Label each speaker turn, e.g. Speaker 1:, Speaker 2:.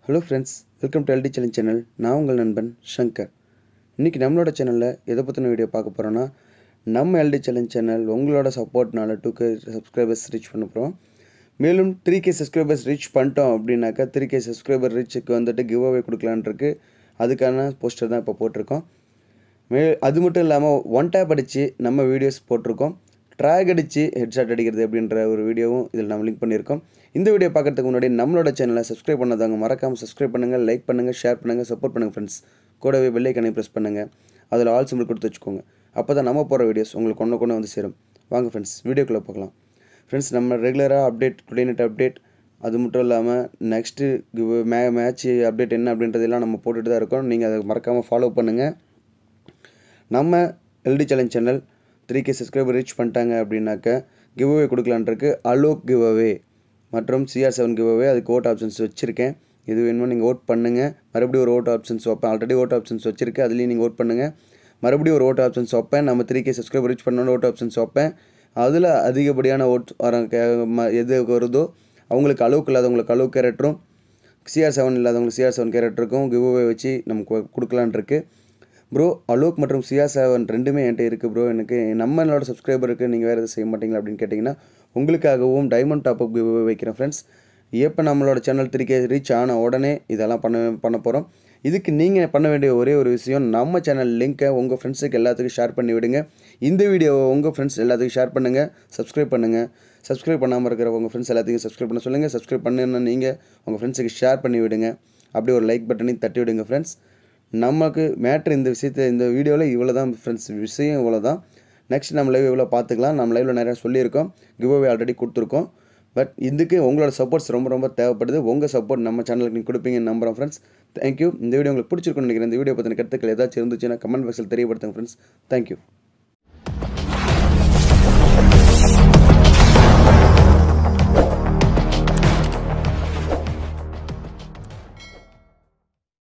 Speaker 1: Hello friends, welcome to LD challenge channel. நான் உங்கள் நண்பன் ஷங்கர். இன்றைக்கி நம்மளோட சேனலில் எதை பற்றின வீடியோ பார்க்க போகிறோன்னா, நம்ம எல்டி சேலஞ்ச் சேனல் உங்களோட சப்போர்ட்னால 2K சப்ஸ்கிரைபர்ஸ் ரீச் பண்ண போகிறோம். மேலும் 3K சப்ஸ்கிரைபர்ஸ் ரீச் பண்ணிட்டோம் அப்படின்னாக்கா 3K சப்ஸ்கிரைபர் ரீச்சுக்கு வந்துட்டு கிவ் அவே கொடுக்கலான்ருக்கு. அதுக்கான போஸ்டர் தான் இப்போ போட்டிருக்கோம். அது மட்டும் இல்லாமல் ஒன் டேப் அடித்து நம்ம வீடியோஸ் போட்டிருக்கோம். ட்ராக் அடித்து ஹெட்ஷாட் அடிக்கிறது அப்படின்ற ஒரு வீடியோவும் இதில் நம்ம லிங்க் பண்ணியிருக்கோம். இந்த வீடியோ பார்க்குறதுக்கு முன்னாடி நம்மளோட சேனலை சப்ஸ்கிரைப் பண்ணாதவங்க மறக்காமல் சப்ஸ்கிரைப் பண்ணுங்கள், லைக் பண்ணுங்கள், ஷேர் பண்ணுங்கள், சப்போர்ட் பண்ணுங்கள் ஃப்ரெண்ட்ஸ். கூடவே பெல் ஐகானை ப்ரெஸ் பண்ணுங்கள். அதில் ஆல் சிம்பிள் கொடுத்து வச்சுக்கோங்க. அப்போ தான் நம்ம போகிற வீடியோஸ் உங்களுக்கு கொண்டு வந்து சேரும். வாங்க ஃப்ரெண்ட்ஸ், வீடியோக்குள்ளே பார்க்கலாம். ஃப்ரெண்ட்ஸ், நம்ம ரெகுலராக அப்டேட், டுடே நைட் அப்டேட், அது மட்டும் இல்லாமல் நெக்ஸ்ட்டு மேட்ச் அப்டேட் என்ன அப்படின்றதெல்லாம் நம்ம போட்டுட்டு தான் இருக்கோம். நீங்கள் அதை மறக்காமல் ஃபாலோ பண்ணுங்கள். நம்ம LD challenge channel 3K subscriber reach பண்ணிட்டாங்க அப்படின்னாக்க கிவ் அவே கொடுக்கலான்ருக்கு. அலோக் கிவ் அவே மற்றும் CR7 கிவ் அவே, அதுக்கு ஓட் ஆப்ஷன்ஸ் வச்சுருக்கேன். இது வேணுமோ நீங்கள் ஓட் பண்ணுங்கள். மறுபடியும் ஒரு ஓட் ஆப்ஷன்ஸ் வைப்பேன். ஆல்ரெடி ஓட் ஆப்ஷன்ஸ் வச்சுருக்கேன், அதுலேயும் நீங்கள் ஓட் பண்ணுங்கள். மறுபடியும் ஒரு ஓட் ஆப்ஷன்ஸ் வைப்பேன். நம்ம 3K சப்ஸ்கிரைபர் ரீச் பண்ணோன்னு ஓட் ஆப்ஷன்ஸ் வைப்பேன். அதில் அதிகப்படியான ஓட் எது வருதோ அவங்களுக்கு அளவுக்கு இல்லாதவங்களுக்கு அளவு கேரக்டரும், CR7 இல்லாதவங்களுக்கு CR7 கேரக்டருக்கும் கிவ் அவே வச்சு நமக்கு கொடுக்கலான்ருக்கு. ப்ரோ, அலோக் மற்றும் CR7 ரெண்டுமே என்கிட்ட இருக்குது ப்ரோ. எனக்கு நம்மளோட சப்ஸ்கிரைபருக்கு நீங்கள் வேறு எதுவும் செய்ய மாட்டீங்களா அப்படின்னு கேட்டிங்கன்னா, உங்களுக்காகவும் டைமண்ட் டாப்அப் கிவ் அவே வைக்கிறேன் ஃப்ரெண்ட்ஸ். எப்போ நம்மளோட சேனல் 3K ரீச் ஆன உடனே இதெல்லாம் பண்ண போகிறோம். இதுக்கு நீங்கள் பண்ண வேண்டிய ஒரே ஒரு விஷயம், நம்ம சேனல் லிங்க்கை உங்கள் ஃப்ரெண்ட்ஸுக்கு எல்லாத்துக்கும் ஷேர் பண்ணி விடுங்க. இந்த வீடியோவை உங்கள் ஃப்ரெண்ட்ஸ் எல்லாத்துக்கும் ஷேர் பண்ணுங்கள், சப்ஸ்கிரைப் பண்ணுங்கள். சப்ஸ்கிரைப் பண்ணாமல் இருக்கிற உங்கள் ஃப்ரெண்ட்ஸ் எல்லாத்தையும் சப்ஸ்கிரைப் பண்ண சொல்லுங்கள். சப்ஸ்கிரைப் பண்ணுன்னு நீங்கள் உங்கள் ஃப்ரெண்ட்ஸுக்கு ஷேர் பண்ணி விடுங்க. அப்படியே ஒரு லைக் பட்டனையும் தட்டி விடுங்க ஃப்ரெண்ட்ஸ். நமக்கு மேட்ரு இந்த வீடியோவில் இவ்வளோ தான் ஃப்ரெண்ட்ஸ், விஷயம் இவ்வளோ தான். நெக்ஸ்ட் நம்ம லைவ் எவ்வளோ பார்த்துக்கலாம். நம்ம லைவில் நிறையா சொல்லியிருக்கோம், கிவ் அவே ஆல்ரெடி கொடுத்துருக்கோம். பட் இதுக்கு உங்களோட சப்போர்ட்ஸ் ரொம்ப ரொம்ப தேவைப்படுது. உங்கள் சப்போர்ட் நம்ம சேனலுக்கு நீங்கள் கொடுப்பீங்கன்னு நம்புகிறோம் ஃப்ரெண்ட்ஸ். தேங்க்யூ. இந்த வீடியோ உங்களுக்கு பிடிச்சிருக்குன்னு நினைக்கிறேன். இந்த வீடியோ பற்றின கருத்துக்கள் ஏதாச்சும் இருந்துச்சுன்னா கமெண்ட் பாக்ஸில் தெரியப்படுத்துங்க ஃப்ரெண்ட்ஸ். தேங்க்யூ.